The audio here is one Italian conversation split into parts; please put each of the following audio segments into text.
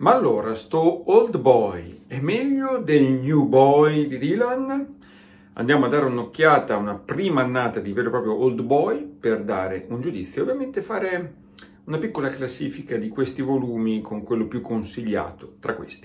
Ma allora, sto Old Boy è meglio del New Boy di Dylan? Andiamo a dare un'occhiata a una prima annata di vero e proprio Old Boy per dare un giudizio e ovviamente fare una piccola classifica di questi volumi con quello più consigliato tra questi.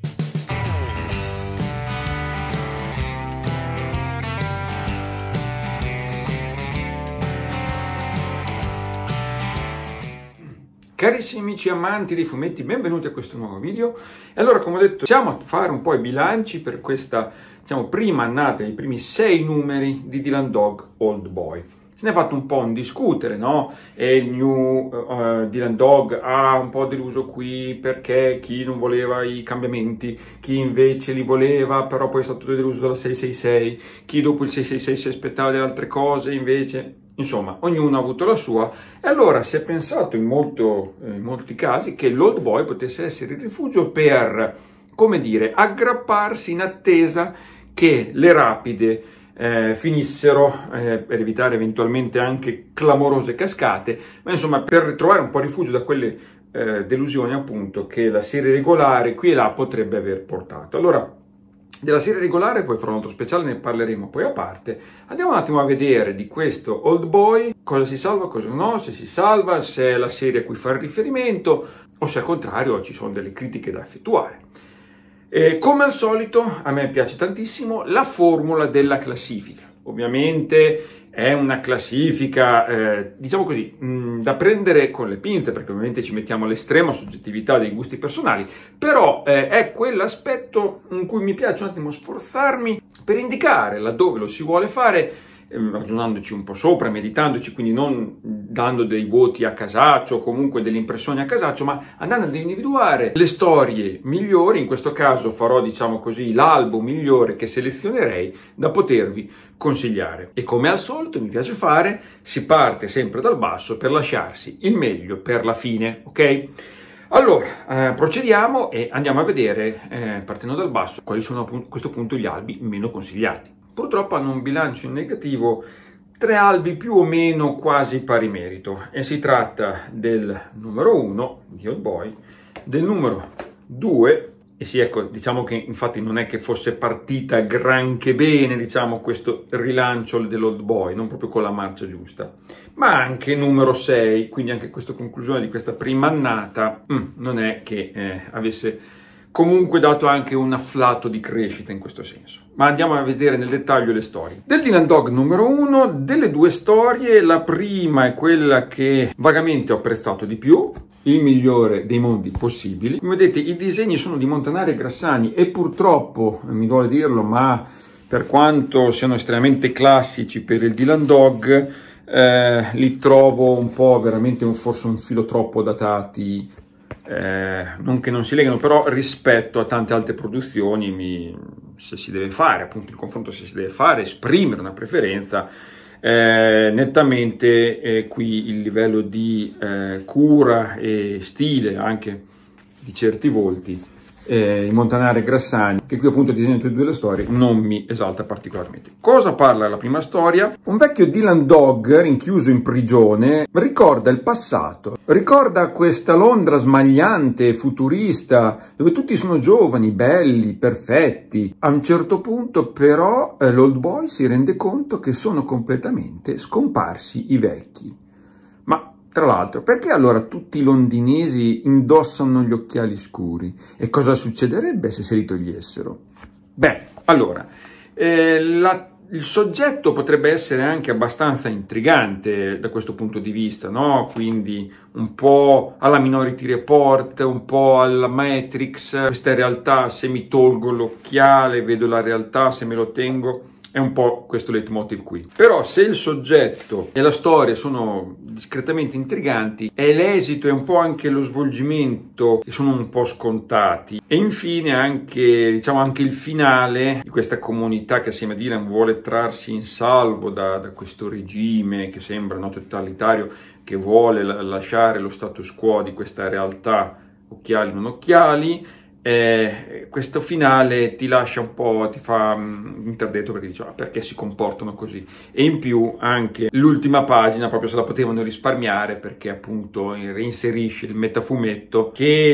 Carissimi amici amanti dei fumetti, benvenuti a questo nuovo video. E allora, come ho detto, siamo a fare un po' i bilanci per questa, prima annata, i primi 6 numeri di Dylan Dog Old Boy. Se ne è fatto un po' un discutere, no? E il New Dylan Dog ha un po' deluso qui perché chi non voleva i cambiamenti, chi invece li voleva, però poi è stato deluso dalla 666, chi dopo il 666 si aspettava delle altre cose, invece... Insomma, ognuno ha avuto la sua e allora si è pensato in molti casi che l'Old Boy potesse essere il rifugio per, come dire, aggrapparsi in attesa che le rapide finissero per evitare eventualmente anche clamorose cascate, ma insomma per trovare un po' rifugio da quelle delusioni appunto che la serie regolare qui e là potrebbe aver portato. Allora, della serie regolare poi farò un altro speciale, ne parleremo poi a parte. Andiamo un attimo a vedere di questo Old Boy cosa si salva, cosa no, se si salva, se è la serie a cui fare riferimento o se al contrario ci sono delle critiche da effettuare. E come al solito a me piace tantissimo la formula della classifica. Ovviamente è una classifica, diciamo così, da prendere con le pinze, perché ovviamente ci mettiamo all'estrema soggettività dei gusti personali, però è quell'aspetto in cui mi piace un attimo sforzarmi per indicare laddove lo si vuole fare, ragionandoci un po' sopra, meditandoci, quindi non dando dei voti a casaccio o comunque delle impressioni a casaccio, ma andando ad individuare le storie migliori. In questo caso farò, diciamo così, l'album migliore che selezionerei da potervi consigliare. E come al solito mi piace fare, si parte sempre dal basso per lasciarsi il meglio per la fine, ok? Allora, procediamo e andiamo a vedere, partendo dal basso, quali sono a questo punto gli albi meno consigliati. Purtroppo hanno un bilancio in negativo 3 albi più o meno quasi pari merito e si tratta del numero 1 di Old Boy, del numero 2 e sì, ecco, diciamo che infatti non è che fosse partita granché bene, diciamo, questo rilancio dell'Old Boy, non proprio con la marcia giusta, ma anche numero 6, quindi anche questa conclusione di questa prima annata non è che avesse comunque dato anche un afflato di crescita in questo senso. Ma andiamo a vedere nel dettaglio le storie. Del Dylan Dog numero 1, delle 2 storie, la prima è quella che vagamente ho apprezzato di più, il migliore dei mondi possibili. Come vedete, i disegni sono di Montanari e Grassani e purtroppo, mi duole dirlo, ma per quanto siano estremamente classici per il Dylan Dog, li trovo un po' veramente forse un filo troppo datati. Non che non si legano, però rispetto a tante altre produzioni, se si deve fare appunto il confronto, se si deve fare, esprimere una preferenza, nettamente qui il livello di cura e stile anche di certi volti i Montanari e Grassani, che qui appunto disegnano tutte e 2 le storie, non mi esalta particolarmente. Cosa parla la prima storia? Un vecchio Dylan Dog rinchiuso in prigione ricorda il passato, ricorda questa Londra smagliante e futurista dove tutti sono giovani, belli, perfetti. A un certo punto però l'Old Boy si rende conto che sono completamente scomparsi i vecchi. Ma tra l'altro, perché allora tutti i londinesi indossano gli occhiali scuri? E cosa succederebbe se se li togliessero? Beh, allora, il soggetto potrebbe essere anche abbastanza intrigante da questo punto di vista, no? Quindi un po' alla Minority Report, un po' alla Matrix, questa realtà, se mi tolgo l'occhiale vedo la realtà, se me lo tengo... È un po' questo leitmotiv qui. Però se il soggetto e la storia sono discretamente intriganti e l'esito è un po' anche lo svolgimento che sono un po' scontati e infine anche, diciamo, anche il finale di questa comunità che assieme a Dylan vuole trarsi in salvo da questo regime che sembra no, totalitario, che vuole lasciare lo status quo di questa realtà occhiali non occhiali, questo finale ti lascia un po', ti fa interdetto, perché dice perché si comportano così, e in più anche l'ultima pagina proprio se la potevano risparmiare, perché appunto reinserisce il metafumetto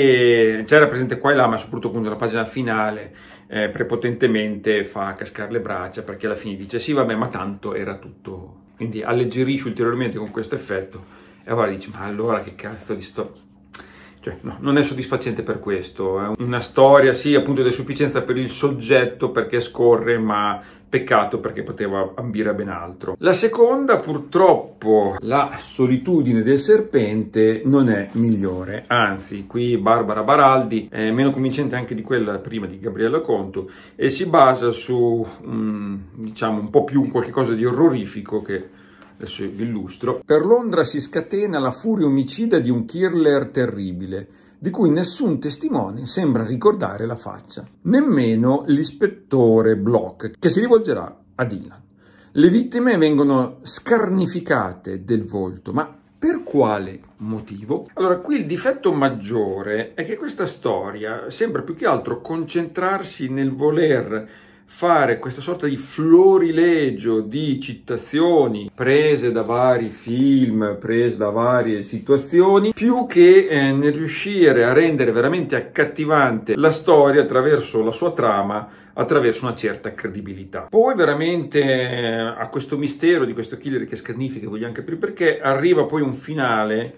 che già era presente qua e là, ma soprattutto appunto la pagina finale prepotentemente fa cascare le braccia, perché alla fine dice sì vabbè, ma tanto era tutto, quindi alleggerisce ulteriormente con questo effetto, e allora dici ma allora che cazzo di cioè, no, non è soddisfacente per questo. È una storia, sì, appunto, di sufficienza per il soggetto perché scorre, ma peccato perché poteva ambire a ben altro. La seconda, purtroppo, La solitudine del serpente, non è migliore. Anzi, qui Barbara Baraldi è meno convincente anche di quella prima di Gabriella Conto e si basa su, diciamo, un po' più qualche cosa di orrorifico che adesso vi illustro. Per Londra si scatena la furia omicida di un killer terribile, di cui nessun testimone sembra ricordare la faccia. Nemmeno l'ispettore Block, che si rivolgerà a Dylan. Le vittime vengono scarnificate del volto, ma per quale motivo? Allora, qui il difetto maggiore è che questa storia sembra più che altro concentrarsi nel voler fare questa sorta di florilegio di citazioni prese da vari film, prese da varie situazioni, più che nel riuscire a rendere veramente accattivante la storia attraverso la sua trama, attraverso una certa credibilità. Poi veramente a questo mistero di questo killer che scarnifica, voglio anche capire perché, arriva poi un finale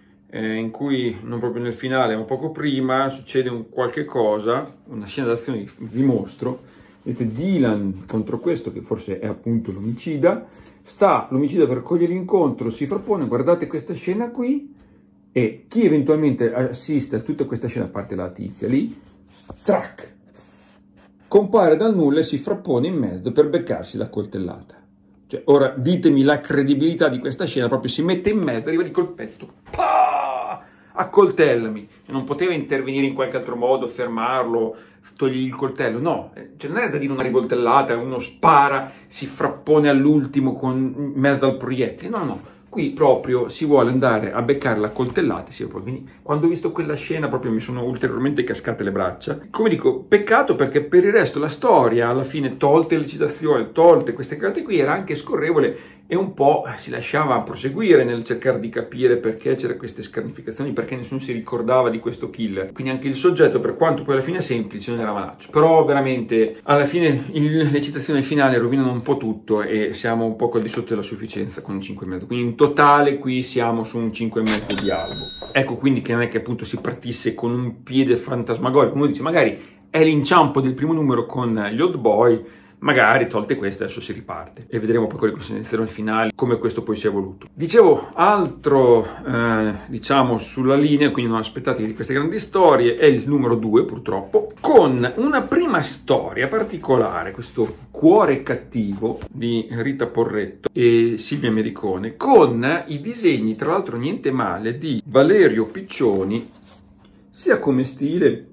in cui, non proprio nel finale ma poco prima, succede un qualche cosa, una scena d'azione di mostro. Vedete Dylan contro questo, che forse è appunto l'omicida, l'omicida per cogliere l'incontro, si frappone, guardate questa scena qui, e chi eventualmente assiste a tutta questa scena, a parte la tizia lì, track, compare dal nulla e si frappone in mezzo per beccarsi la coltellata. Cioè, ora ditemi la credibilità di questa scena, proprio si mette in mezzo, arriva di colpetto, accoltellami, non poteva intervenire in qualche altro modo, fermarlo, togli il coltello, no, cioè non è da dire una rivoltellata, uno spara, si frappone all'ultimo in mezzo al proiettile, no, qui proprio si vuole andare a beccare la coltellata, quindi quando ho visto quella scena proprio mi sono ulteriormente cascate le braccia. Come dico, peccato, perché per il resto la storia, alla fine, tolte le citazioni, tolte queste carte qui, era anche scorrevole e un po' si lasciava proseguire nel cercare di capire perché c'erano queste scarnificazioni, perché nessuno si ricordava di questo killer. Quindi anche il soggetto, per quanto poi alla fine è semplice, non era malaccio. Però veramente, alla fine, le citazioni finali rovinano un po' tutto e siamo un po' al di sotto della sufficienza con un 5,5. Quindi in totale qui siamo su un 5,5 di albo. Ecco quindi che non è che appunto si partisse con un piede fantasmagorico, come dice, magari è l'inciampo del primo numero con gli Old Boy, magari tolte queste adesso si riparte e vedremo poi con le considerazioni finali come questo poi si è evoluto. Dicevo, altro diciamo sulla linea, quindi non aspettatevi di queste grandi storie, è il numero 2 purtroppo, con una prima storia particolare, questo Cuore cattivo di Rita Porretto e Silvia Mericone, con i disegni, tra l'altro niente male, di Valerio Piccioni, sia come stile.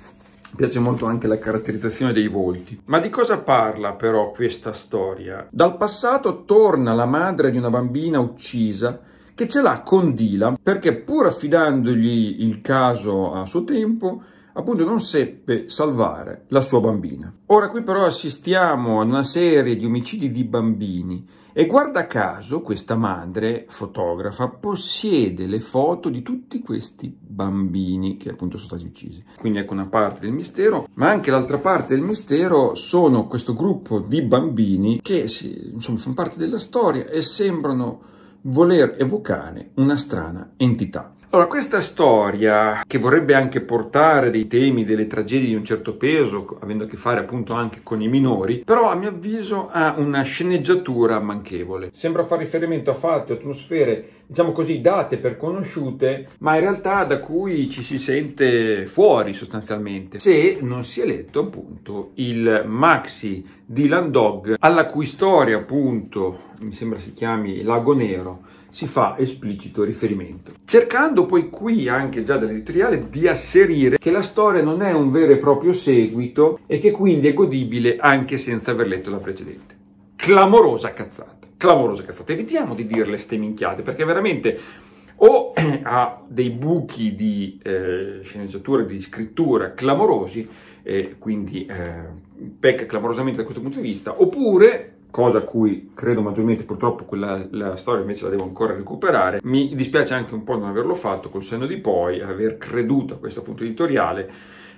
Piace molto anche la caratterizzazione dei volti. Ma di cosa parla però questa storia? Dal passato torna la madre di una bambina uccisa che ce l'ha con Dylan perché, pur affidandogli il caso a suo tempo, appunto non seppe salvare la sua bambina. Ora qui però assistiamo ad una serie di omicidi di bambini e guarda caso questa madre fotografa possiede le foto di tutti questi bambini che appunto sono stati uccisi. Quindi ecco una parte del mistero, ma anche l'altra parte del mistero sono questo gruppo di bambini che insomma fanno parte della storia e sembrano voler evocare una strana entità. Allora, questa storia, che vorrebbe anche portare dei temi, delle tragedie di un certo peso, avendo a che fare appunto anche con i minori, però a mio avviso ha una sceneggiatura manchevole. Sembra fare riferimento a fatti, atmosfere, diciamo così, date per conosciute, ma in realtà da cui ci si sente fuori sostanzialmente, se non si è letto appunto il maxi Dylan Dog, alla cui storia appunto, mi sembra si chiami Lago Nero, si fa esplicito riferimento, cercando poi qui anche già dall'editoriale di asserire che la storia non è un vero e proprio seguito e che quindi è godibile anche senza aver letto la precedente. Clamorosa cazzata, clamorosa cazzata. Evitiamo di dirle ste minchiate, perché veramente o ha dei buchi di sceneggiatura, di scrittura clamorosi, quindi pecca clamorosamente da questo punto di vista, oppure, cosa a cui credo maggiormente, purtroppo la storia invece la devo ancora recuperare, mi dispiace anche un po' non averlo fatto col senno di poi, aver creduto a questo punto editoriale,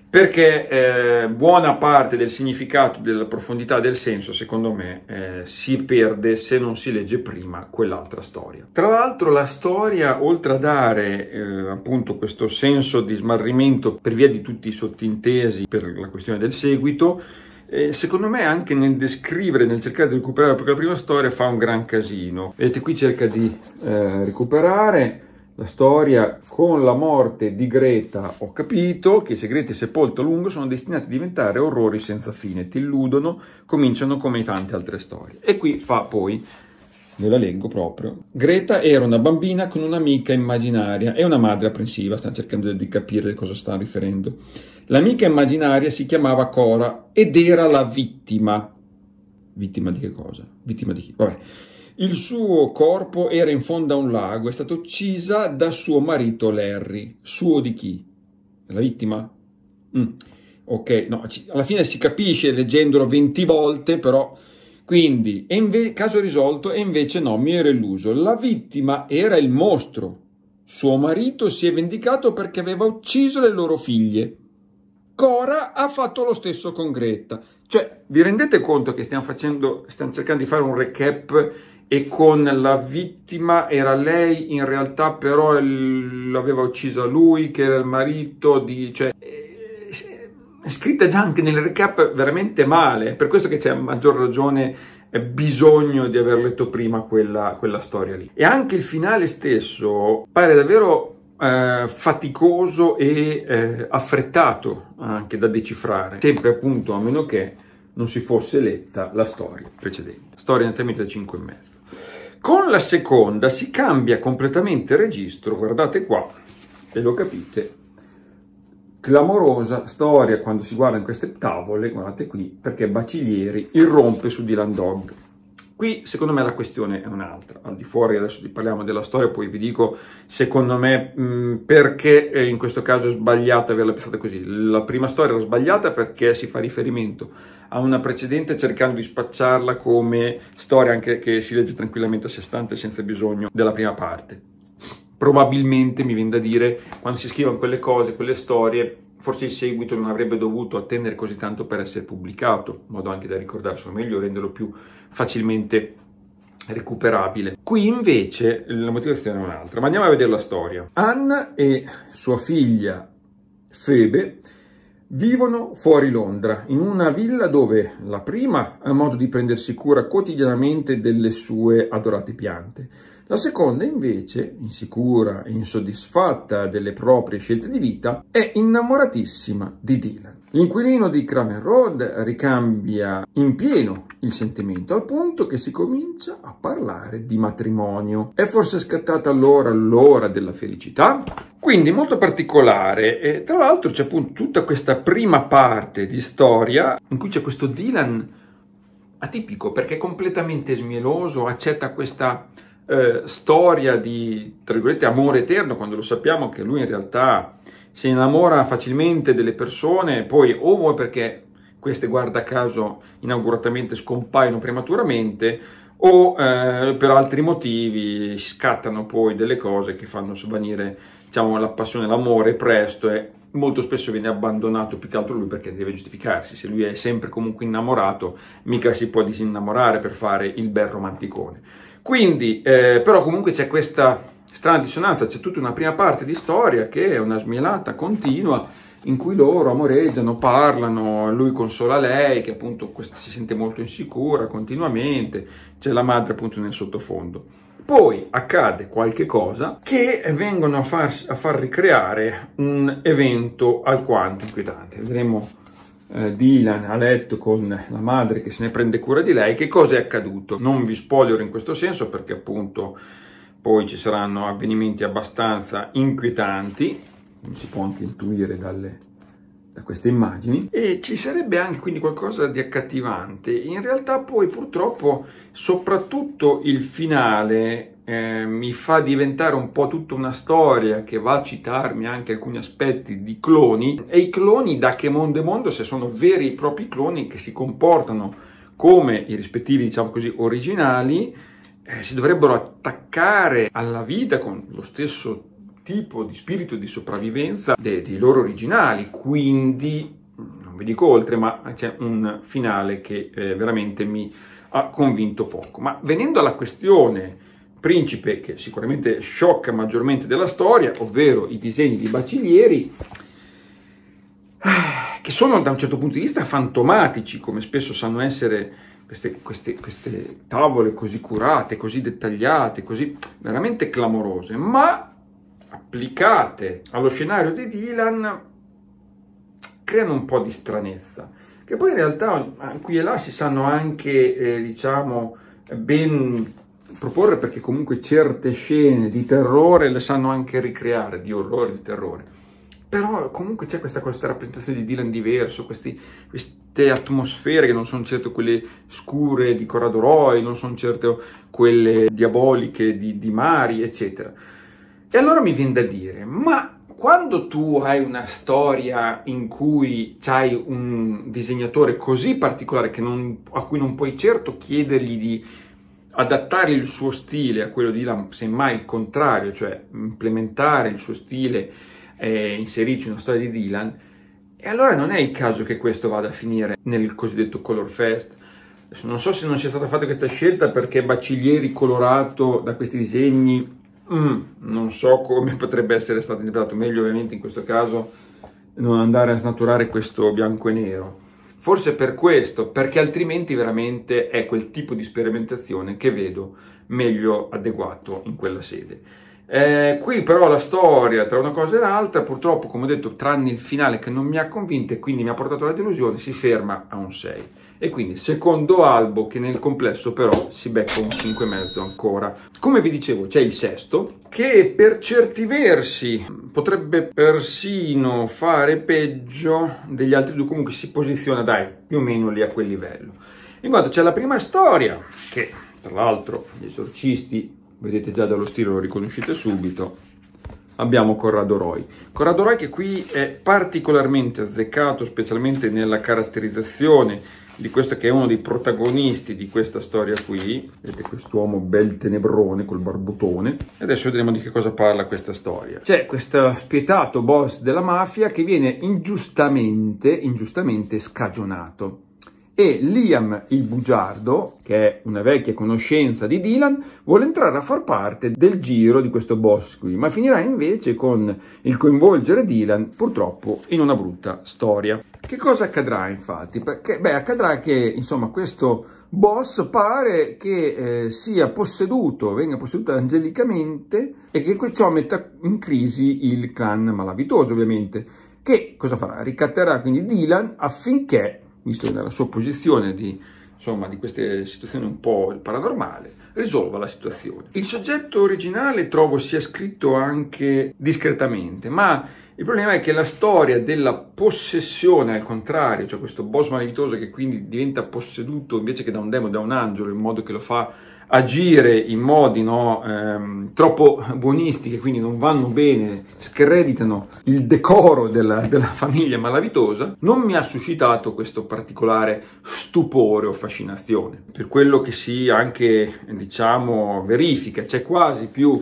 perché buona parte del significato, della profondità del senso, secondo me, si perde se non si legge prima quell'altra storia. Tra l'altro la storia, oltre a dare appunto questo senso di smarrimento per via di tutti i sottintesi per la questione del seguito, secondo me anche nel descrivere, nel cercare di recuperare proprio la prima storia fa un gran casino. Vedete, qui cerca di recuperare la storia. Con la morte di Greta ho capito che i segreti sepolti a lungo sono destinati a diventare orrori senza fine, ti illudono, cominciano come tante altre storie. E qui fa poi, ve la leggo proprio: Greta era una bambina con un'amica immaginaria e una madre apprensiva. Stanno cercando di capire cosa sta riferendo. L'amica immaginaria si chiamava Cora ed era la vittima. Vittima di che cosa? Vittima di chi? Vabbè. Il suo corpo era in fondo a un lago, è stata uccisa da suo marito Larry. Suo di chi? La vittima? Ok, no, alla fine si capisce leggendolo 20 volte, però. Quindi, caso risolto, e invece no, mi ero illuso. La vittima era il mostro. Suo marito si è vendicato perché aveva ucciso le loro figlie. Cora ha fatto lo stesso con Greta. Cioè, vi rendete conto che stiamo cercando di fare un recap e con la vittima era lei, in realtà però l'aveva uccisa lui, che era il marito di... Cioè, è scritta già anche nel recap veramente male, per questo che c'è a maggior ragione bisogno di aver letto prima quella storia lì. E anche il finale stesso pare davvero faticoso e affrettato anche da decifrare, sempre appunto a meno che non si fosse letta la storia precedente, storia nettamente da 5,5. Con la seconda si cambia completamente il registro, guardate qua e lo capite. Clamorosa storia quando si guarda in queste tavole, guardate qui, perché Bacciglieri irrompe su Dylan Dog. Qui secondo me la questione è un'altra, al di fuori adesso parliamo della storia, poi vi dico secondo me perché in questo caso è sbagliato averla pensata così. La prima storia era sbagliata perché si fa riferimento a una precedente cercando di spacciarla come storia anche che si legge tranquillamente a sé stante senza bisogno della prima parte. Probabilmente mi viene da dire, quando si scrivono quelle cose, quelle storie, forse il seguito non avrebbe dovuto attendere così tanto per essere pubblicato, in modo anche da ricordarselo meglio, renderlo più facilmente recuperabile. Qui invece la motivazione è un'altra, ma andiamo a vedere la storia. Anna e sua figlia Phoebe vivono fuori Londra, in una villa dove la prima ha modo di prendersi cura quotidianamente delle sue adorate piante. La seconda, invece, insicura e insoddisfatta delle proprie scelte di vita, è innamoratissima di Dylan. L'inquilino di Craven Road ricambia in pieno il sentimento, al punto che si comincia a parlare di matrimonio. È forse scattata allora l'ora della felicità? Quindi molto particolare, e tra l'altro c'è appunto tutta questa prima parte di storia in cui c'è questo Dylan atipico, perché è completamente smieloso, accetta questa storia di, tra virgolette, amore eterno, quando lo sappiamo che lui in realtà si innamora facilmente delle persone, poi o vuoi perché queste guarda caso inauguratamente scompaiono prematuramente o per altri motivi scattano poi delle cose che fanno svanire, diciamo, la passione, l'amore presto, e molto spesso viene abbandonato più che altro lui perché deve giustificarsi. Se lui è sempre comunque innamorato, mica si può disinnamorare per fare il bel romanticone. Quindi, però comunque c'è questa strana dissonanza, c'è tutta una prima parte di storia che è una smielata continua in cui loro amoreggiano, parlano, lui consola lei che appunto si sente molto insicura continuamente, c'è la madre appunto nel sottofondo. Poi accade qualche cosa che vengono a far ricreare un evento alquanto inquietante. Vedremo Dylan a letto con la madre che se ne prende cura di lei. Che cosa è accaduto? Non vi spoilerò in questo senso perché appunto poi ci saranno avvenimenti abbastanza inquietanti, si può anche intuire da queste immagini, e ci sarebbe anche quindi qualcosa di accattivante. In realtà poi purtroppo soprattutto il finale mi fa diventare un po' tutta una storia che va a citarmi anche alcuni aspetti di cloni, e i cloni da che mondo è mondo, se sono veri e propri cloni che si comportano come i rispettivi, diciamo così, originali, si dovrebbero attaccare alla vita con lo stesso tipo di spirito di sopravvivenza dei loro originali, quindi non vi dico oltre, ma c'è un finale che veramente mi ha convinto poco. Ma venendo alla questione principe, che sicuramente sciocca maggiormente della storia, ovvero i disegni di Bacilieri, che sono da un certo punto di vista fantomatici, come spesso sanno essere queste tavole così curate, così dettagliate, così veramente clamorose, ma applicate allo scenario di Dylan creano un po' di stranezza, che poi in realtà qui e là si sanno anche, diciamo, ben proporre, perché comunque certe scene di terrore le sanno anche ricreare, di orrore, di terrore. Però comunque c'è questa rappresentazione di Dylan diverso, queste atmosfere che non sono certo quelle scure di Corrado Roy, non sono certo quelle diaboliche di Mari, eccetera. E allora mi viene da dire, ma quando tu hai una storia in cui c'hai un disegnatore così particolare a cui non puoi certo chiedergli di adattare il suo stile a quello di Dylan, semmai il contrario, cioè implementare il suo stile e inserirci una storia di Dylan, e allora non è il caso che questo vada a finire nel cosiddetto Color Fest. Adesso non so se non sia stata fatta questa scelta perché Bacilieri colorato da questi disegni, non so come potrebbe essere stato interpretato meglio, ovviamente in questo caso non andare a snaturare questo bianco e nero. Forse per questo, perché altrimenti veramente è quel tipo di sperimentazione che vedo meglio adeguato in quella sede. Qui però la storia tra una cosa e l'altra, purtroppo, come ho detto, tranne il finale che non mi ha convinto e quindi mi ha portato alla delusione, si ferma a un 6. E quindi secondo albo che nel complesso però si becca un 5,5 ancora. Come vi dicevo, c'è il sesto, che per certi versi potrebbe persino fare peggio degli altri due, comunque si posiziona, dai, più o meno lì a quel livello. In quanto c'è la prima storia, che tra l'altro gli esorcisti, vedete già dallo stile, lo riconoscete subito, abbiamo Corrado Roy. Corrado Roy che qui è particolarmente azzeccato, specialmente nella caratterizzazione di questo che è uno dei protagonisti di questa storia qui. Vedete quest'uomo bel tenebrone col barbutone. E adesso vedremo di che cosa parla questa storia. C'è questo spietato boss della mafia che viene ingiustamente scagionato. E Liam il bugiardo, che è una vecchia conoscenza di Dylan, vuole entrare a far parte del giro di questo boss qui, ma finirà invece con il coinvolgere Dylan, purtroppo, in una brutta storia. Che cosa accadrà infatti? Perché, accadrà che, insomma, questo boss pare che venga posseduto angelicamente, e che ciò metta in crisi il clan malavitoso, ovviamente. Che cosa farà? Ricatterà quindi Dylan affinché, visto nella sua posizione di queste situazioni un po' paranormale, risolva la situazione. Il soggetto originale trovo sia scritto anche discretamente, ma il problema è che la storia della possessione, al contrario, cioè questo boss malavitoso che quindi diventa posseduto invece che da un demone, da un angelo, in modo che lo fa agire in modi troppo buonisti, che quindi non vanno bene, screditano il decoro della famiglia malavitosa, non mi ha suscitato questo particolare stupore o fascinazione. Per quello che si anche, diciamo, verifica, c'è quasi più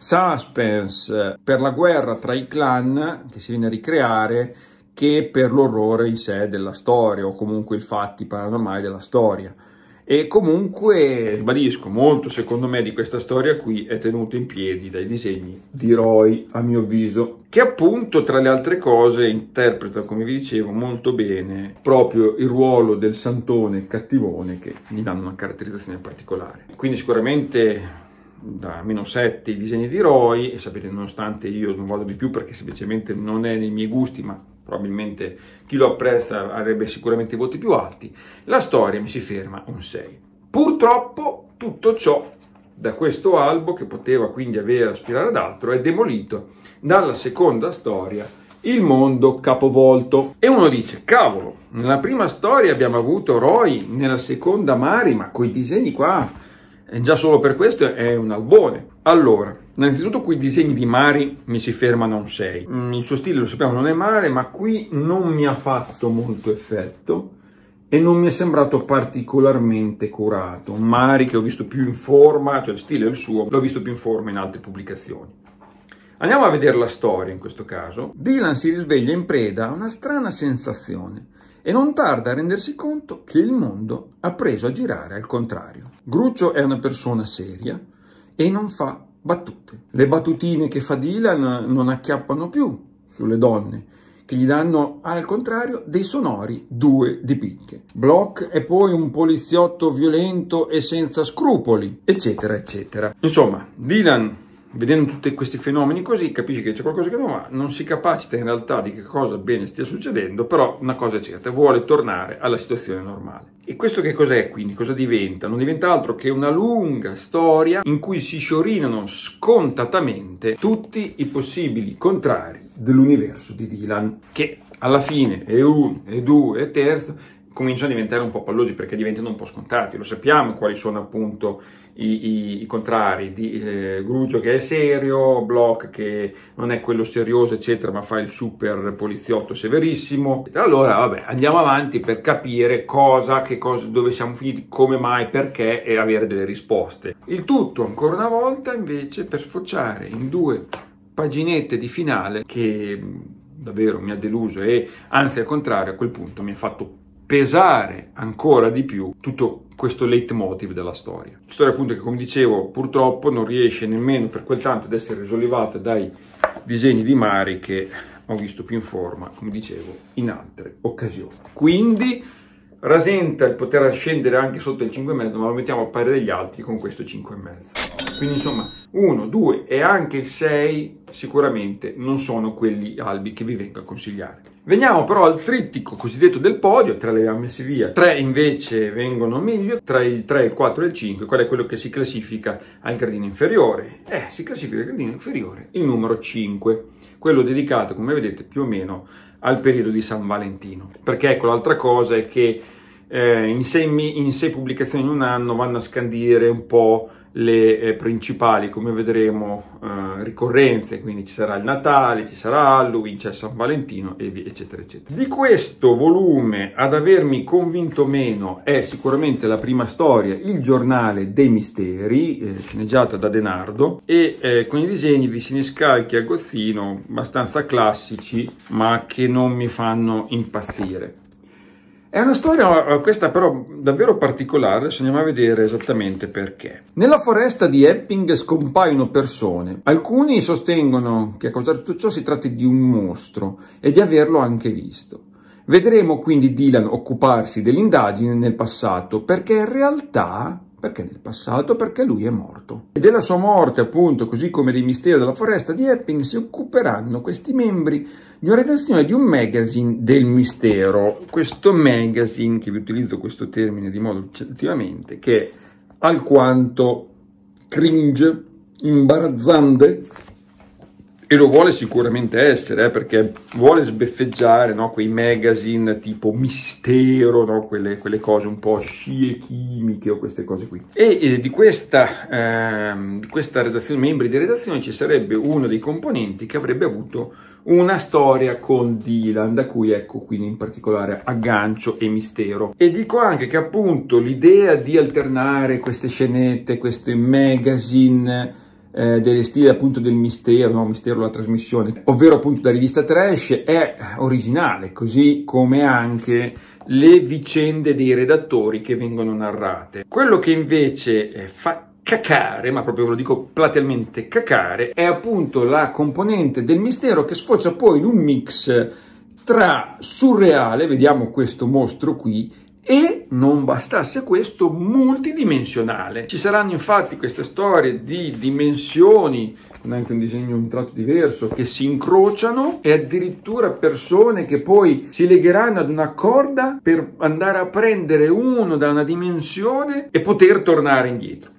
suspense per la guerra tra i clan che si viene a ricreare che per l'orrore in sé della storia, o comunque i fatti paranormali della storia. E comunque, ribadisco, molto secondo me di questa storia qui è tenuto in piedi dai disegni di Roy, a mio avviso, che appunto tra le altre cose interpreta, come vi dicevo, molto bene proprio il ruolo del santone cattivone, che gli danno una caratterizzazione particolare. Quindi sicuramente da -7 i disegni di Roy, e sapete, nonostante io non vado di più perché semplicemente non è nei miei gusti, ma probabilmente chi lo apprezza avrebbe sicuramente voti più alti, la storia mi si ferma un 6. Purtroppo tutto ciò da questo albo, che poteva quindi aspirare ad altro, è demolito dalla seconda storia, Il mondo capovolto. E uno dice, cavolo, nella prima storia abbiamo avuto Roy, nella seconda Mari, ma coi disegni qua E già solo per questo è un albone. Allora, innanzitutto qui i disegni di Mari mi si fermano a un 6. Il suo stile, lo sappiamo, non è male, ma qui non mi ha fatto molto effetto e non mi è sembrato particolarmente curato. Mari, che ho visto più in forma, cioè il stile è il suo, l'ho visto più in forma in altre pubblicazioni. Andiamo a vedere la storia in questo caso. Dylan si risveglia in preda a una strana sensazione e non tarda a rendersi conto che il mondo ha preso a girare al contrario. Gruccio è una persona seria e non fa battute. Le battutine che fa Dylan non acchiappano più sulle donne, che gli danno al contrario dei sonori due di picche. Block è poi un poliziotto violento e senza scrupoli, eccetera, eccetera. Insomma, Dylan, vedendo tutti questi fenomeni così, capisce che c'è qualcosa che non va, non si capacita in realtà di che cosa bene stia succedendo, però una cosa è certa, vuole tornare alla situazione normale. E questo che cos'è quindi? Cosa diventa? Non diventa altro che una lunga storia in cui si sciorinano scontatamente tutti i possibili contrari dell'universo di Dylan, che alla fine è uno, è due, è terzo, cominciano a diventare un po' pallosi perché diventano un po' scontati. Lo sappiamo quali sono appunto i contrari di Gruccio, che è serio, Block che non è quello serioso eccetera, ma fa il super poliziotto severissimo. Allora vabbè, andiamo avanti per capire dove siamo finiti, come mai, perché, e avere delle risposte. Il tutto ancora una volta invece per sfociare in due paginette di finale che davvero mi ha deluso e anzi al contrario a quel punto mi ha fatto pesare ancora di più tutto questo leitmotiv della storia. Storia appunto che, come dicevo, purtroppo non riesce nemmeno per quel tanto ad essere risollevata dai disegni di Mari, che ho visto più in forma, come dicevo, in altre occasioni. Quindi rasenta il poter scendere anche sotto il 5,5, ma lo mettiamo al pari degli altri con questo 5,5. Quindi insomma 1, 2 e anche il 6 sicuramente non sono quelli albi che vi vengo a consigliare. Veniamo però al trittico cosiddetto del podio. 3 le abbiamo messi via, 3 invece vengono meglio, tra il 3, il 4 e il 5. Qual è quello che si classifica al gradino inferiore? Si classifica al gradino inferiore il numero 5, quello dedicato, come vedete, più o meno al periodo di San Valentino. Perché ecco, l'altra cosa è che in 6 pubblicazioni in un anno vanno a scandire un po' le principali, come vedremo, ricorrenze, quindi ci sarà il Natale, ci sarà Halloween, c'è San Valentino e via, eccetera eccetera. Di questo volume ad avermi convinto meno è sicuramente la prima storia, Il giornale dei misteri, sceneggiata da De Nardo e con i disegni di Siniscalchi e Agozzino abbastanza classici, ma che non mi fanno impazzire. È una storia, questa però davvero particolare, adesso andiamo a vedere esattamente perché. Nella foresta di Epping scompaiono persone. Alcuni sostengono che a causare tutto ciò si tratti di un mostro e di averlo anche visto. Vedremo quindi Dylan occuparsi dell'indagine nel passato, perché in realtà... Perché nel passato? Perché lui è morto. E della sua morte, appunto, così come dei misteri della foresta di Epping, si occuperanno questi membri di una redazione di un magazine del mistero. Questo magazine, che vi utilizzo questo termine di modo ultimamente, che è alquanto cringe, imbarazzante, e lo vuole sicuramente essere, perché vuole sbeffeggiare, no, quei magazine tipo mistero, no, quelle cose un po' scie chimiche o queste cose qui. E di questa redazione, membri di redazione, ci sarebbe uno dei componenti che avrebbe avuto una storia con Dylan, da cui ecco quindi in particolare aggancio e mistero. E dico anche che appunto l'idea di alternare queste scenette, questi magazine, delle stili appunto del mistero, no? Mistero la trasmissione, ovvero appunto da rivista trash, è originale, così come anche le vicende dei redattori che vengono narrate. Quello che invece fa cacare, ma proprio ve lo dico platealmente cacare, è appunto la componente del mistero che sfocia poi in un mix tra surreale, vediamo questo mostro qui, e non bastasse questo, multidimensionale. Ci saranno infatti queste storie di dimensioni, con anche un disegno un tratto diverso, che si incrociano, e addirittura persone che poi si legheranno ad una corda per andare a prendere uno da una dimensione e poter tornare indietro.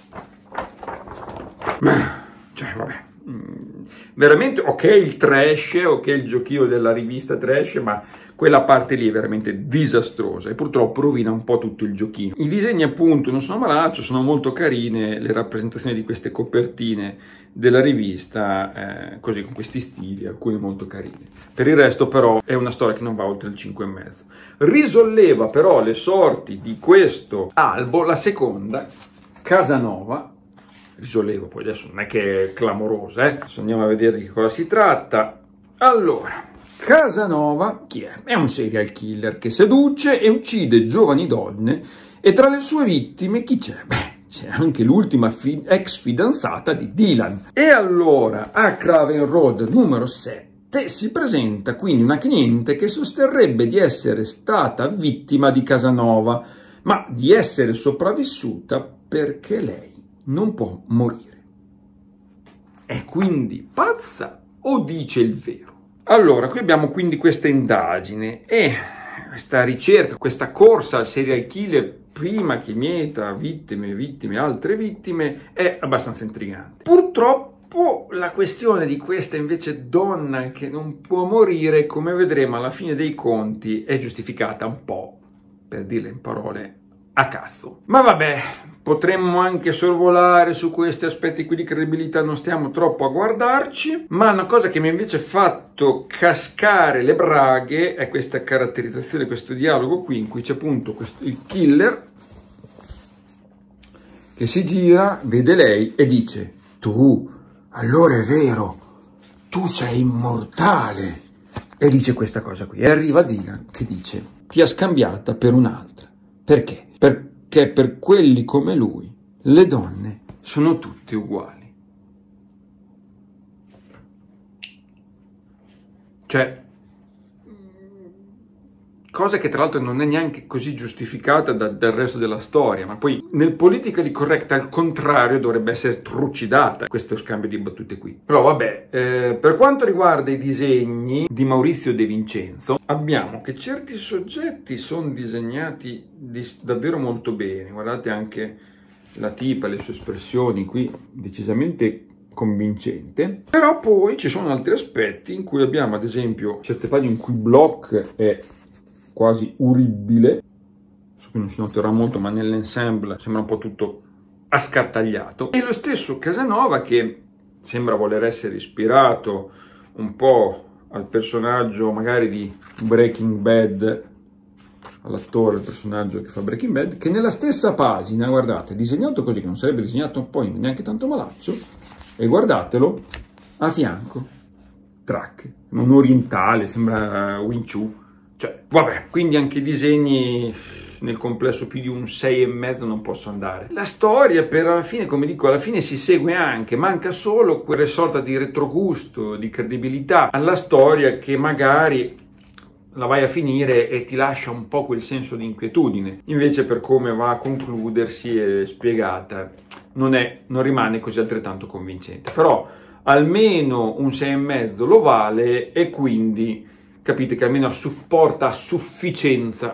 Cioè vabbè, veramente ok il trash, ok il giochino della rivista trash, ma quella parte lì è veramente disastrosa e purtroppo rovina un po' tutto il giochino. I disegni appunto non sono malaccio, sono molto carine le rappresentazioni di queste copertine della rivista, così con questi stili, alcune molto carine. Per il resto però è una storia che non va oltre il 5,5. Risolleva però le sorti di questo albo la seconda, Casanova. Risolleva, poi adesso non è che è clamorosa, adesso andiamo a vedere di che cosa si tratta. Allora, Casanova, chi è? È un serial killer che seduce e uccide giovani donne e tra le sue vittime chi c'è? Beh, c'è anche l'ultima ex fidanzata di Dylan. E allora a Craven Road numero 7 si presenta quindi una cliente che sosterrebbe di essere stata vittima di Casanova, ma di essere sopravvissuta perché lei non può morire. È quindi pazza o dice il vero? Allora, qui abbiamo quindi questa indagine e questa ricerca, questa corsa al serial killer prima che mieta vittime, altre vittime, è abbastanza intrigante. Purtroppo la questione di questa invece donna che non può morire, come vedremo alla fine dei conti, è giustificata un po', per dirle in parole, a cazzo. Ma vabbè, potremmo anche sorvolare su questi aspetti qui di credibilità, non stiamo troppo a guardarci, ma una cosa che mi ha invece fatto cascare le braghe è questa caratterizzazione, questo dialogo qui, in cui c'è appunto il killer che si gira, vede lei e dice: tu, allora è vero, tu sei immortale. E dice questa cosa qui. E arriva Dylan che dice: ti ha scambiata per un'altra. Perché? Perché per quelli come lui le donne sono tutte uguali. Cioè, cosa che tra l'altro non è neanche così giustificata dal resto della storia, ma poi nel politically correct al contrario dovrebbe essere trucidata questo scambio di battute qui. Però vabbè, per quanto riguarda i disegni di Maurizio De Vincenzo, abbiamo che certi soggetti sono disegnati davvero molto bene. Guardate anche la tipa, le sue espressioni qui, decisamente convincente. Però poi ci sono altri aspetti in cui abbiamo ad esempio certe pagine in cui Bloch è quasi uribile, su cui non si noterà molto, ma nell'ensemble sembra un po' tutto ascartagliato, e lo stesso Casanova che sembra voler essere ispirato un po' al personaggio magari di Breaking Bad, all'attore, il personaggio che fa Breaking Bad, che nella stessa pagina, guardate, disegnato così, che non sarebbe disegnato poi neanche tanto malaccio, e guardatelo, a fianco, track, un orientale, sembra Wing Chun. Cioè, vabbè, quindi anche i disegni nel complesso più di un 6,5 non posso andare. La storia per alla fine, come dico, alla fine si segue anche, manca solo quella sorta di retrogusto, di credibilità alla storia che magari la vai a finire e ti lascia un po' quel senso di inquietudine. Invece per come va a concludersi e spiegata non rimane così altrettanto convincente. Però almeno un 6,5 lo vale e quindi capite che almeno supporta a sufficienza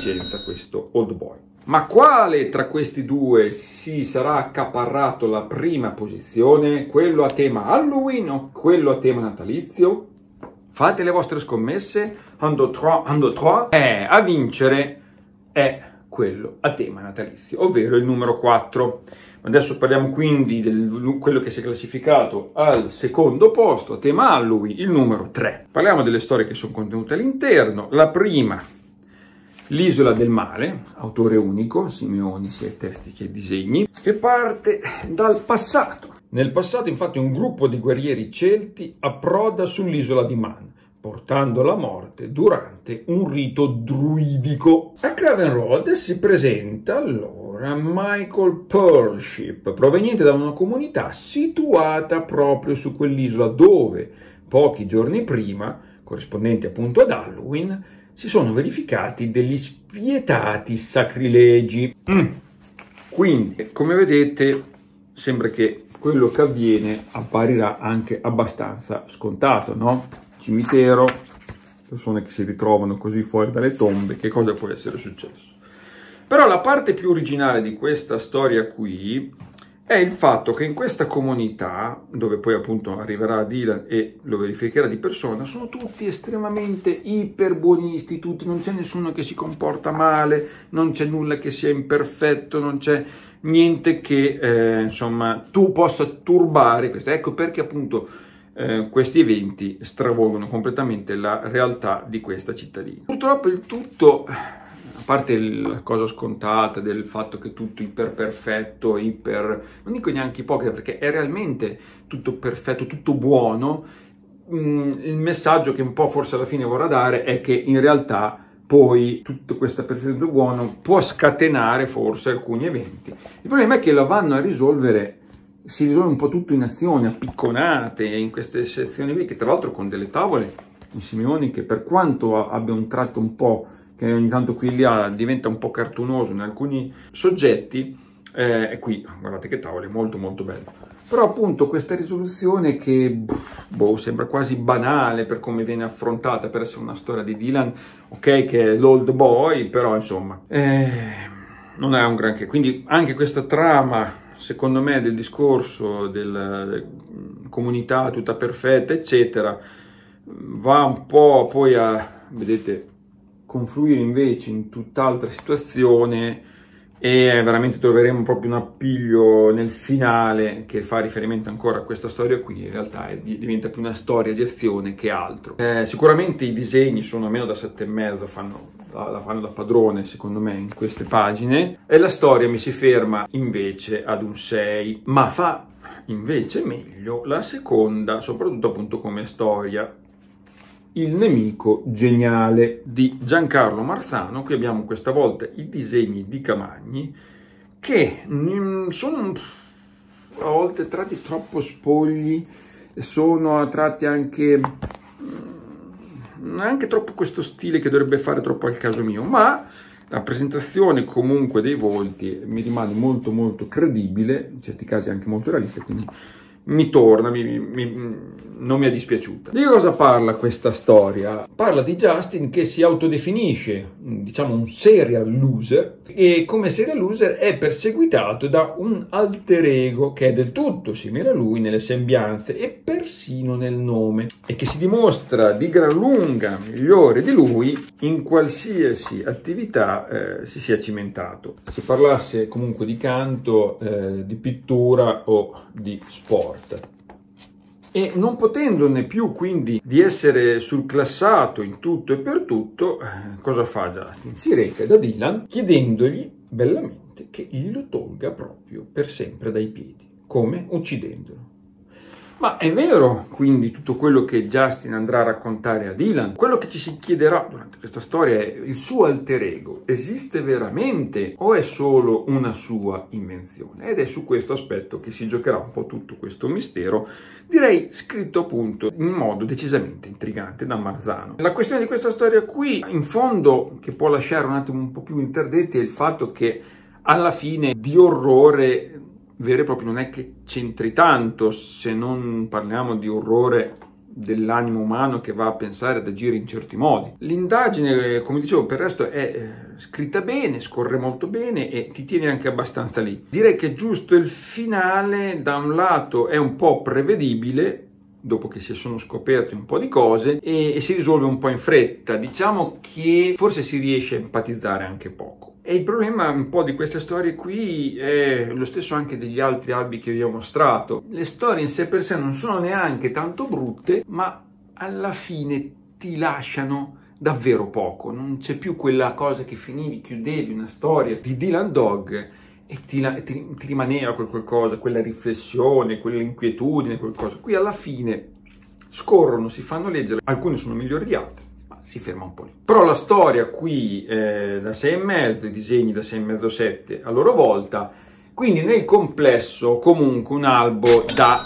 questo Old Boy. Ma quale tra questi due si sarà accaparrato la prima posizione? Quello a tema Halloween o quello a tema natalizio? Fate le vostre scommesse. 1, 2, 3. A vincere è quello a tema natalizio, ovvero il numero 4. Adesso parliamo quindi di quello che si è classificato al secondo posto, a tema Halloween, il numero 3. Parliamo delle storie che sono contenute all'interno. La prima, L'isola del male, autore unico, Simeoni, sia testi che disegni, che parte dal passato. Nel passato, infatti, un gruppo di guerrieri celti approda sull'isola di Man, portando la morte durante un rito druidico. A Craven Road si presenta allora Michael Pearlship, proveniente da una comunità situata proprio su quell'isola dove, pochi giorni prima, corrispondenti appunto ad Halloween, si sono verificati degli spietati sacrilegi. Quindi, come vedete, sembra che quello che avviene apparirà anche abbastanza scontato, no? Cimitero, persone che si ritrovano così fuori dalle tombe, che cosa può essere successo? Però la parte più originale di questa storia qui è il fatto che in questa comunità, dove poi appunto arriverà Dylan e lo verificherà di persona, sono tutti estremamente iperbuonisti, tutti, non c'è nessuno che si comporta male, non c'è nulla che sia imperfetto, non c'è niente che insomma tu possa turbare questo. Ecco perché appunto questi eventi stravolgono completamente la realtà di questa cittadina. Purtroppo il tutto, a parte la cosa scontata del fatto che tutto iper perfetto, non dico neanche ipocrita, perché è realmente tutto perfetto, tutto buono, il messaggio che un po' forse alla fine vorrà dare è che in realtà poi tutto questo perfetto buono può scatenare forse alcuni eventi. Il problema è che la vanno a risolvere, si risolve un po' tutto in azioni, a picconate, in queste sezioni qui, che tra l'altro con delle tavole in Simeoni che per quanto abbia un tratto un po' che ogni tanto qui là diventa un po' cartunoso in alcuni soggetti, e qui guardate che tavole, molto molto bello. Però appunto questa risoluzione che sembra quasi banale per come viene affrontata, per essere una storia di Dylan, ok, che è l'old boy, però insomma non è un granché. Quindi anche questa trama, secondo me, del discorso della comunità tutta perfetta eccetera, va un po' poi a, vedete, confluire invece in tutt'altra situazione, e veramente troveremo proprio un appiglio nel finale che fa riferimento ancora a questa storia qui. In realtà diventa più una storia di azione che altro. Sicuramente i disegni sono almeno da 7,5, fanno da padrone secondo me in queste pagine, e la storia mi si ferma invece ad un 6, ma fa invece meglio la seconda, soprattutto appunto come storia. Il nemico geniale di Giancarlo Marzano. Qui abbiamo questa volta i disegni di Camagni che sono a volte tratti troppo spogli, sono tratti anche troppo questo stile che dovrebbe fare troppo al caso mio, ma la presentazione comunque dei volti mi rimane molto molto credibile, in certi casi anche molto realista, quindi mi torna, non mi è dispiaciuta. Di cosa parla questa storia? Parla di Justin che si autodefinisce, diciamo, un serial loser, e come serial loser è perseguitato da un alter ego che è del tutto simile a lui nelle sembianze e persino nel nome, e che si dimostra di gran lunga migliore di lui in qualsiasi attività si sia cimentato. Si parlasse comunque di canto, di pittura o di sport. E non potendone più quindi di essere surclassato in tutto e per tutto, cosa fa Justin? Si reca da Dylan chiedendogli bellamente che glielo tolga proprio per sempre dai piedi. Come? Uccidendolo. Ma è vero quindi tutto quello che Justin andrà a raccontare a Dylan? Quello che ci si chiederà durante questa storia è: il suo alter ego esiste veramente o è solo una sua invenzione? Ed è su questo aspetto che si giocherà un po' tutto questo mistero, direi scritto appunto in modo decisamente intrigante da Marzano. La questione di questa storia qui, in fondo, che può lasciare un attimo un po' più interdetti, è il fatto che alla fine di orrore vero e proprio non è che c'entri tanto, se non parliamo di orrore dell'animo umano che va a pensare ad agire in certi modi. L'indagine, come dicevo, per il resto è scritta bene, scorre molto bene e ti tiene anche abbastanza lì. Direi che giusto il finale, da un lato è un po' prevedibile, dopo che si sono scoperte un po' di cose, e si risolve un po' in fretta. Diciamo che forse si riesce a empatizzare anche poco. E il problema un po' di queste storie qui è lo stesso anche degli altri albi che vi ho mostrato. Le storie in sé per sé non sono neanche tanto brutte, ma alla fine ti lasciano davvero poco. Non c'è più quella cosa che finivi, chiudevi una storia di Dylan Dog e ti rimaneva qualcosa, quella riflessione, quell'inquietudine, qualcosa. Qui alla fine scorrono, si fanno leggere, alcune sono migliori di altre, ma si ferma un po' lì. Però la storia qui da 6,5, i disegni da 6,5-7 a loro volta, quindi nel complesso comunque un albo da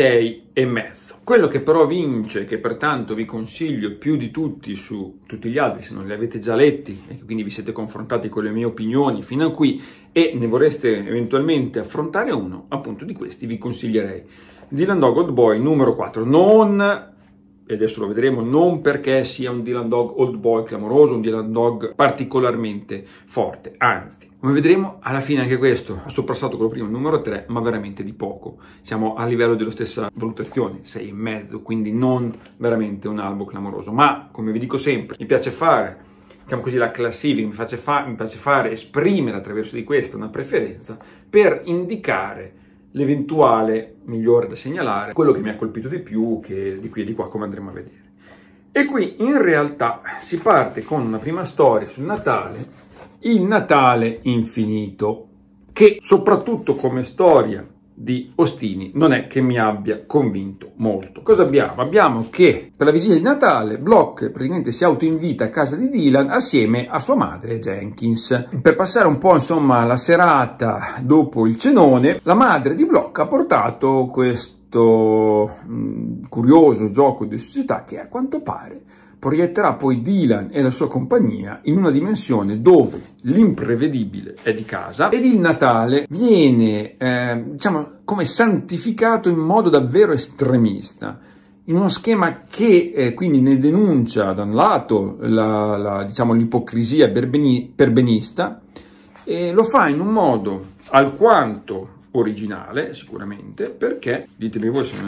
6,5. Quello che però vince, che pertanto vi consiglio più di tutti su tutti gli altri, se non li avete già letti e quindi vi siete confrontati con le mie opinioni fino a qui e ne vorreste eventualmente affrontare uno, appunto di questi vi consiglierei Dylan Dog Old Boy numero 4. Non e adesso lo vedremo, non perché sia un Dylan Dog old boy clamoroso, un Dylan Dog particolarmente forte, anzi, come vedremo alla fine anche questo ha soprassato quello prima, il numero 3, ma veramente di poco. Siamo a livello della stessa valutazione, 6,5, quindi non veramente un albo clamoroso, ma come vi dico sempre, mi piace fare, diciamo così, la classifica, mi piace fare, esprimere attraverso di questa una preferenza per indicare l'eventuale migliore da segnalare, quello che mi ha colpito di più, che di qui e di qua, come andremo a vedere. E qui in realtà si parte con una prima storia sul Natale, il Natale infinito, che soprattutto come storia di Ostini non è che mi abbia convinto molto. Cosa abbiamo? Abbiamo che per la vigilia di Natale Bloch praticamente si autoinvita a casa di Dylan assieme a sua madre Jenkins per passare un po' insomma la serata dopo il cenone. La madre di Bloch ha portato questo curioso gioco di società che a quanto pare proietterà poi Dylan e la sua compagnia in una dimensione dove l'imprevedibile è di casa ed il Natale viene, diciamo, come santificato in modo davvero estremista, in uno schema che quindi ne denuncia da un lato diciamo, l'ipocrisia perbenista e lo fa in un modo alquanto originale, sicuramente, perché, ditemi voi se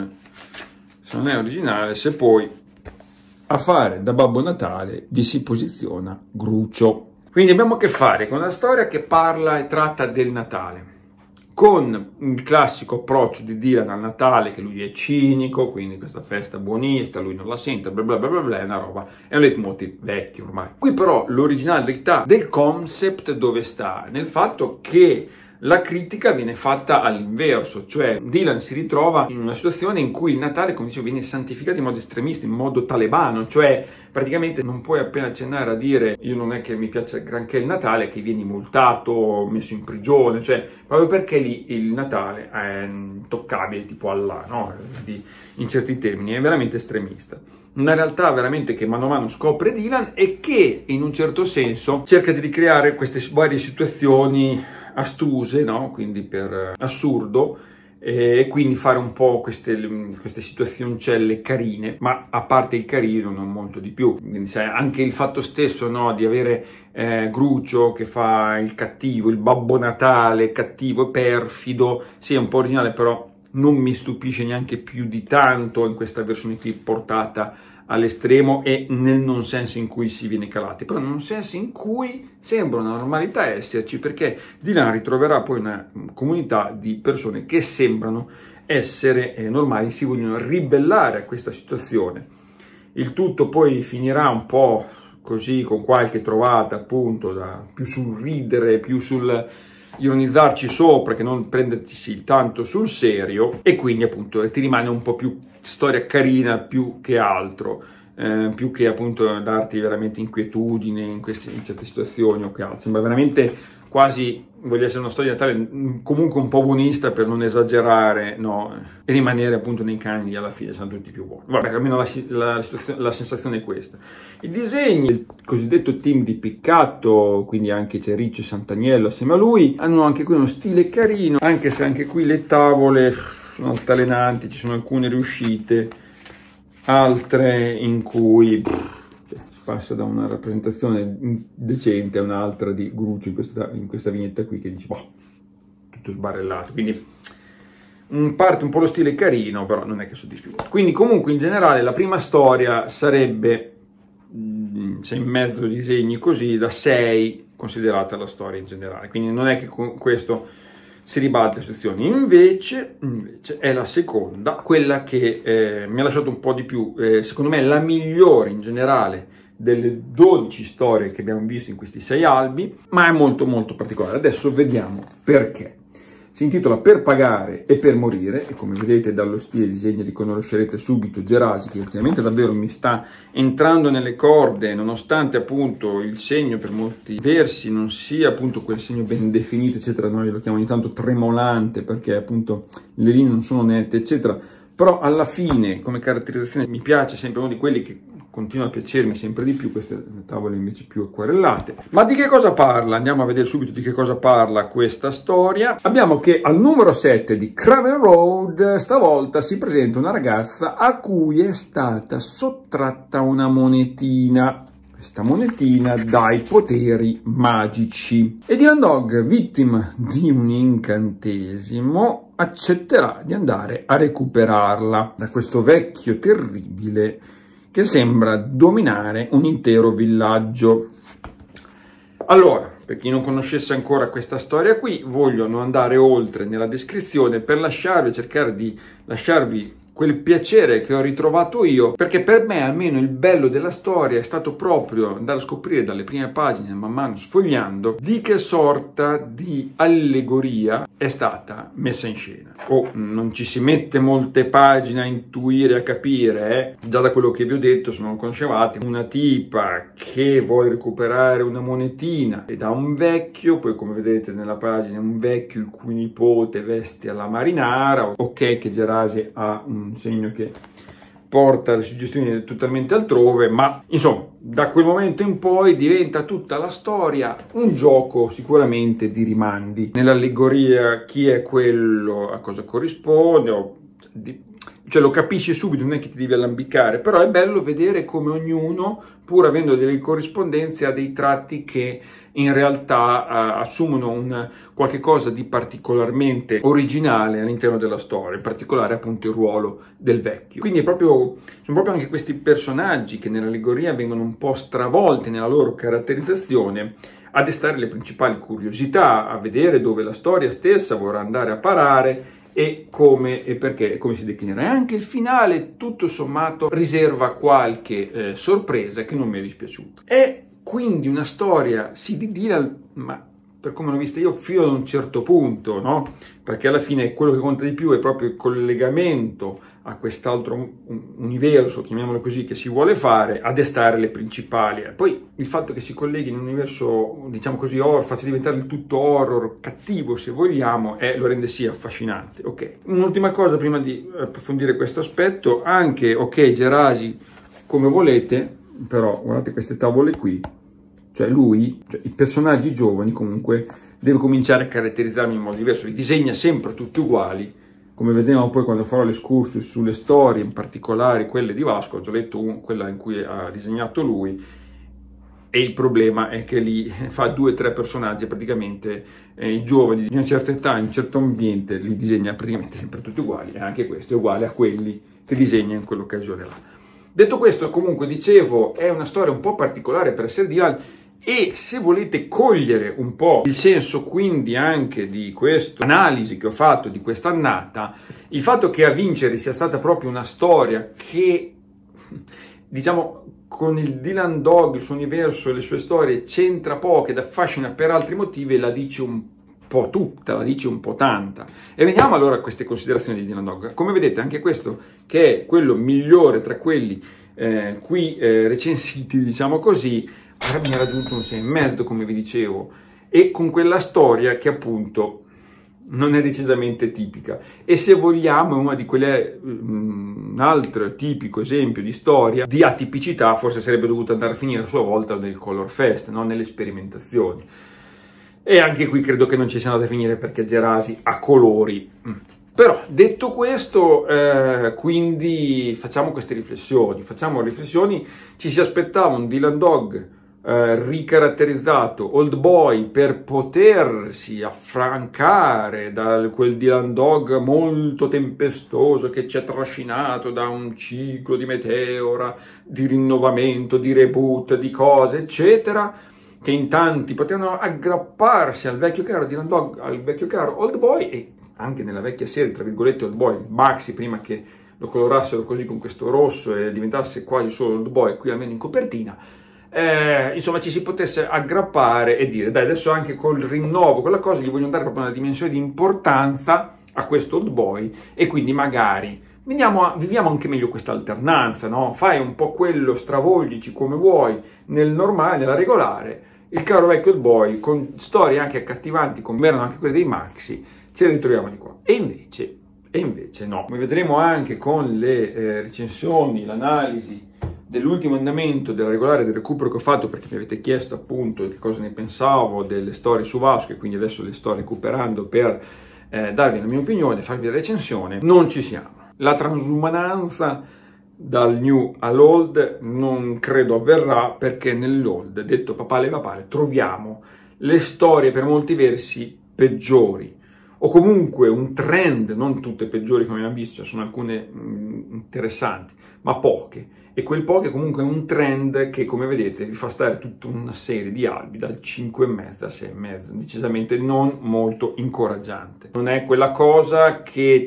non è originale, se poi a fare da Babbo Natale vi si posiziona Grucio. Quindi abbiamo a che fare con una storia che parla e tratta del Natale, con il classico approccio di Dylan al Natale, che lui è cinico, quindi questa festa buonista, lui non la sente, bla bla bla bla bla, è una roba, è un leitmotiv vecchio ormai. Qui però l'originalità del concept dove sta? Nel fatto che la critica viene fatta all'inverso, cioè Dylan si ritrova in una situazione in cui il Natale, come dicevo, viene santificato in modo estremista, in modo talebano, cioè praticamente non puoi appena accennare a dire io non è che mi piace granché il Natale, che vieni multato, messo in prigione, cioè proprio perché lì il Natale è toccabile tipo Allah, no? In certi termini, è veramente estremista. Una realtà veramente che mano a mano scopre Dylan e che in un certo senso cerca di ricreare queste varie situazioni astuse, no? Quindi per assurdo, e quindi fare un po' queste situazioncelle carine, ma a parte il carino non molto di più. Quindi sai, anche il fatto stesso, no, di avere Grucio che fa il cattivo, il Babbo Natale cattivo e perfido, sì, è un po' originale, però non mi stupisce neanche più di tanto in questa versione qui portata all'estremo e nel non senso in cui si viene calati, però nel non senso in cui sembra una normalità esserci, perché Dylan ritroverà poi una comunità di persone che sembrano essere normali, si vogliono ribellare a questa situazione. Il tutto poi finirà un po' così, con qualche trovata appunto più sul ridere, più sul ironizzarci sopra, che non prenderci tanto sul serio, e quindi appunto ti rimane un po' più storia carina più che altro, più che appunto darti veramente inquietudine in certe situazioni o che altro. Sembra veramente quasi voglia essere una storia di Natale comunque un po' buonista, per non esagerare, no, e rimanere appunto nei canoni alla fine, sono tutti più buoni. Vabbè, almeno la sensazione è questa. I disegni, il cosiddetto team di Piccato, quindi anche c'è Riccio e Sant'Agnello assieme a lui, hanno anche qui uno stile carino, anche se anche qui le tavole sono altalenanti, ci sono alcune riuscite, altre in cui si passa da una rappresentazione decente a un'altra di Grucio in questa vignetta qui, che dice boh, tutto sbarellato, quindi parte un po' lo stile carino, però non è che soddisfa. Quindi comunque in generale la prima storia sarebbe, c'è in mezzo di disegni così, da 6 considerata la storia in generale, quindi non è che con questo si ribalta la situazione. Invece è la seconda, quella che mi ha lasciato un po' di più, secondo me la migliore in generale delle 12 storie che abbiamo visto in questi 6 albi, ma è molto molto particolare. Adesso vediamo perché. Si intitola Per pagare e per morire, e come vedete dallo stile di disegno riconoscerete subito Gerasi, che ultimamente davvero mi sta entrando nelle corde, nonostante appunto il segno per molti versi non sia appunto quel segno ben definito, eccetera. Noi lo chiamiamo ogni tanto tremolante perché appunto le linee non sono nette, eccetera. Però alla fine come caratterizzazione mi piace sempre uno di quelli che continua a piacermi sempre di più, queste tavole invece più acquarellate. Ma di che cosa parla? Andiamo a vedere subito di che cosa parla questa storia. Abbiamo che al numero 7 di Craven Road stavolta si presenta una ragazza a cui è stata sottratta una monetina. Questa monetina dà i poteri magici e Dylan Dog, vittima di un incantesimo, accetterà di andare a recuperarla da questo vecchio terribile che sembra dominare un intero villaggio. Allora, per chi non conoscesse ancora questa storia qui, voglio non andare oltre nella descrizione per cercare di lasciarvi quel piacere che ho ritrovato io, perché per me almeno il bello della storia è stato proprio andare a scoprire dalle prime pagine, man mano sfogliando, di che sorta di allegoria è stata messa in scena. Non ci si mette molte pagine a intuire, a capire, già da quello che vi ho detto, se non lo conoscevate, una tipa che vuole recuperare una monetina e da un vecchio, poi come vedete nella pagina, un vecchio il cui nipote veste alla marinara, ok che Gerasi ha un segno che porta le suggestioni totalmente altrove, ma insomma da quel momento in poi diventa tutta la storia un gioco sicuramente di rimandi. Nell'allegoria chi è quello, a cosa corrisponde, cioè lo capisci subito, non è che ti devi allambicare, però è bello vedere come ognuno, pur avendo delle corrispondenze, ha dei tratti che in realtà assumono qualche cosa di particolarmente originale all'interno della storia, in particolare appunto il ruolo del vecchio. Quindi sono proprio anche questi personaggi che nell'allegoria vengono un po' stravolti nella loro caratterizzazione a destare le principali curiosità, a vedere dove la storia stessa vorrà andare a parare e come e perché e come si declinerà. E anche il finale, tutto sommato, riserva qualche sorpresa che non mi è dispiaciuta. È quindi una storia, sì, di Dylan, ma per come l'ho vista io, fino ad un certo punto, no? Perché alla fine quello che conta di più è proprio il collegamento a quest'altro universo, chiamiamolo così, che si vuole fare, a destare le principali. Poi il fatto che si colleghi in un universo, diciamo così, horror, faccia diventare il tutto horror, cattivo se vogliamo, lo rende sì affascinante. Ok. Un'ultima cosa prima di approfondire questo aspetto, anche, ok, Gerasi come volete, però guardate queste tavole qui, cioè lui, i personaggi giovani comunque, deve cominciare a caratterizzarmi in modo diverso, li disegna sempre tutti uguali, come vedremo poi quando farò l'escursus sulle storie, in particolare quelle di Vasco. Ho già letto quella in cui ha disegnato lui, e il problema è che lì fa 2 o 3 personaggi praticamente giovani di una certa età, in un certo ambiente, li disegna praticamente sempre tutti uguali, e anche questo è uguale a quelli che disegna in quell'occasione là. Detto questo, comunque, dicevo, è una storia un po' particolare per essere Dylan, e se volete cogliere un po' il senso quindi anche di questa analisi che ho fatto di questa annata, il fatto che a vincere sia stata proprio una storia che, diciamo, con il Dylan Dog, il suo universo e le sue storie c'entra poco ed affascina per altri motivi, la dice un po' tutta, la dice un po' tanta. E veniamo allora a queste considerazioni di Dylan Dog. Come vedete, anche questo, che è quello migliore tra quelli qui recensiti, diciamo così, mi ha raggiunto un 6,5, come vi dicevo, e con quella storia che appunto non è decisamente tipica, e se vogliamo è una di quelle, un altro tipico esempio di storia di atipicità. Forse sarebbe dovuto andare a finire a sua volta nel Color Fest, no? Nelle sperimentazioni. E anche qui credo che non ci sia andata a finire, perché Gerasi ha colori. Però, detto questo, quindi facciamo queste riflessioni. Ci si aspettava un Dylan Dog ricaratterizzato, old boy, per potersi affrancare da quel Dylan Dog molto tempestoso che ci ha trascinato da un ciclo di meteora, di rinnovamento, di reboot, di cose, eccetera, che in tanti potevano aggrapparsi al vecchio caro Dylan Dog, al vecchio caro old boy, e anche nella vecchia serie, tra virgolette, old boy, Maxi, prima che lo colorassero così con questo rosso e diventasse quasi solo old boy, qui almeno in copertina. Insomma, ci si potesse aggrappare e dire: dai, adesso anche col rinnovo, quella cosa, gli voglio dare proprio una dimensione di importanza a questo old boy, e quindi magari viviamo anche meglio questa alternanza, no? Fai un po' quello, stravolgici come vuoi, nel normale, nella regolare, il caro vecchio old boy, con storie anche accattivanti, come erano anche quelle dei Maxi, ce le ritroviamo di qua. E invece no. Come vedremo anche con le recensioni, l'analisi dell'ultimo andamento della regolare del recupero che ho fatto, perché mi avete chiesto appunto che cosa ne pensavo delle storie su Vasco, e quindi adesso le sto recuperando per darvi la mia opinione, farvi la recensione. Non ci siamo. La transumanza dal new all'old non credo avverrà, perché nell'old, detto papale papale, troviamo le storie per molti versi peggiori, o comunque un trend, non tutte peggiori come abbiamo visto, sono alcune interessanti, ma poche, e quel poche comunque è un trend che, come vedete, vi fa stare tutta una serie di albi dal 5,5 al 6,5, decisamente non molto incoraggiante. Non è quella cosa che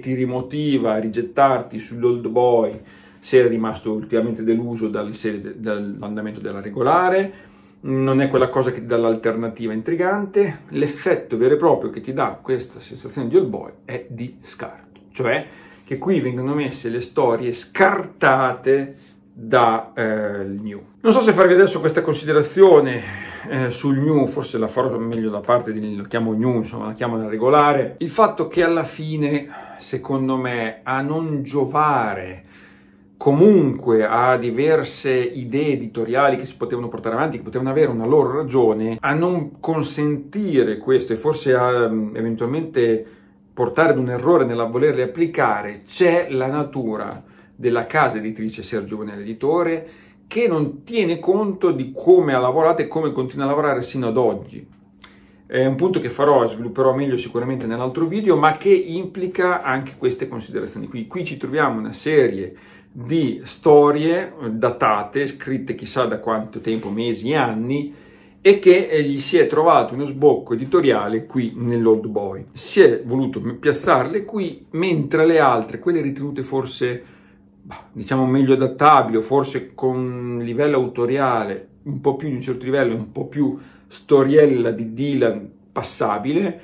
ti rimotiva a rigettarti sull'Old Boy se eri rimasto ultimamente deluso dall'andamento della regolare, non è quella cosa che ti dà l'alternativa intrigante. L'effetto vero e proprio che ti dà questa sensazione di Old Boy è di scarto, cioè che qui vengono messe le storie scartate da new. Non so se farvi adesso questa considerazione sul new, forse la farò meglio da parte di, lo chiamo new, insomma la chiamo da regolare. Il fatto che alla fine, secondo me, a non giovare comunque a diverse idee editoriali che si potevano portare avanti, che potevano avere una loro ragione, a non consentire questo e forse a eventualmente portare ad un errore nella volerle applicare, c'è la natura della casa editrice Sergio Bonelli Editore, che non tiene conto di come ha lavorato e come continua a lavorare sino ad oggi. È un punto che farò e svilupperò meglio sicuramente nell'altro video, ma che implica anche queste considerazioni qui. Qui ci troviamo una serie di storie datate, scritte chissà da quanto tempo, mesi e anni, e che gli si è trovato uno sbocco editoriale qui nell'Old Boy. Si è voluto piazzarle qui, mentre le altre, quelle ritenute forse diciamo meglio adattabili, o forse con un livello autoriale un po' più di un certo livello, un po' più storiella di Dylan passabile,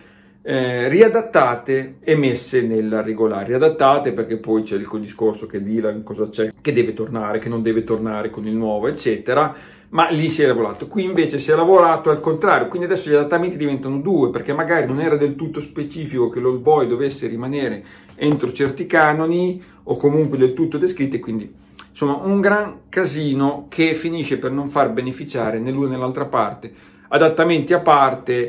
riadattate e messe nella regolare. Riadattate perché poi c'è il discorso che Dylan cosa c'è, che deve tornare, che non deve tornare con il nuovo, eccetera, ma lì si è lavorato. Qui invece si è lavorato al contrario, quindi adesso gli adattamenti diventano due, perché magari non era del tutto specifico che l'Old Boy dovesse rimanere entro certi canoni, o comunque del tutto descritti, quindi insomma un gran casino che finisce per non far beneficiare né l'una né l'altra parte. Adattamenti a parte,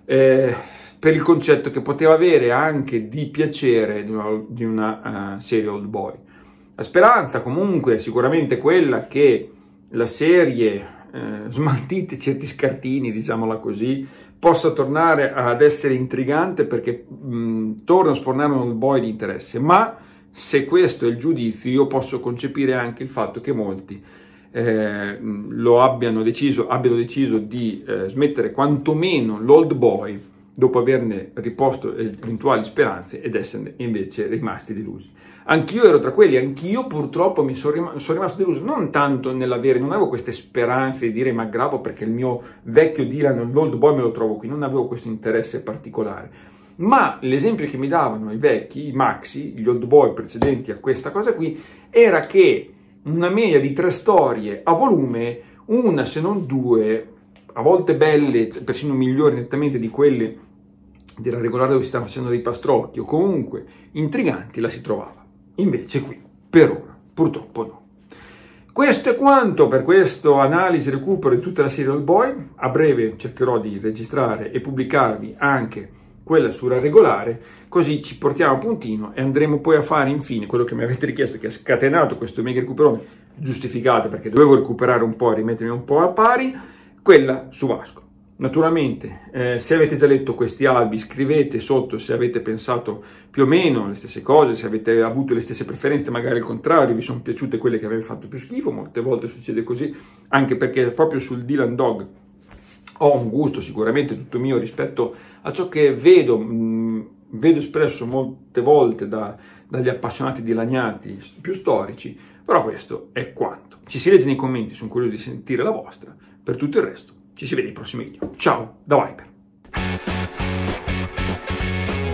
per il concetto che poteva avere anche di piacere di una serie Old Boy. La speranza comunque è sicuramente quella che la serie, smaltiti certi scartini, diciamola così, possa tornare ad essere intrigante, perché torna a sfornare un Old Boy di interesse. Ma se questo è il giudizio, io posso concepire anche il fatto che molti abbiano deciso di smettere quantomeno l'Old Boy dopo averne riposto eventuali speranze ed esserne invece rimasti delusi. Anch'io ero tra quelli, anch'io purtroppo mi sono rimasto deluso, non tanto non avevo queste speranze di dire mi aggrappo perché il mio vecchio Dylan, l'Old Boy me lo trovo qui, non avevo questo interesse particolare, ma l'esempio che mi davano i vecchi, i maxi, gli Old Boy precedenti a questa cosa qui, era che una media di 3 storie a volume, una se non 2, a volte belle, persino migliori nettamente di quelle della regolare dove si stanno facendo dei pastrocchi, o comunque intriganti, la si trovava. Invece qui, per ora, purtroppo no. Questo è quanto per questo analisi e recupero di tutta la serie Old Boy. A breve cercherò di registrare e pubblicarvi anche quella sulla regolare, così ci portiamo a puntino e andremo poi a fare infine quello che mi avete richiesto, che ha scatenato questo mega recuperone, giustificato perché dovevo recuperare un po' e rimettermi un po' a pari, quella su Vasco. Naturalmente, se avete già letto questi albi, scrivete sotto se avete pensato più o meno le stesse cose, se avete avuto le stesse preferenze, magari il contrario, vi sono piaciute quelle che avevano fatto più schifo. Molte volte succede così, anche perché proprio sul Dylan Dog ho un gusto sicuramente tutto mio rispetto a ciò che vedo espresso molte volte dagli appassionati dilaniati più storici, però questo è quanto. Ci si legge nei commenti, sono curioso di sentire la vostra. Per tutto il resto ci si vede nei prossimi video. Ciao da Viper!